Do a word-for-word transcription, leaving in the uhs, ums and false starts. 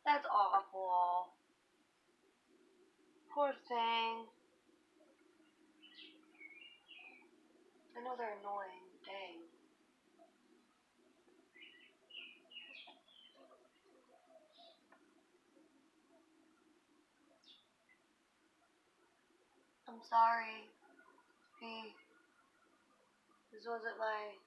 That's awful. Poor thing. I know they're annoying. Dang. I'm sorry, P. This wasn't my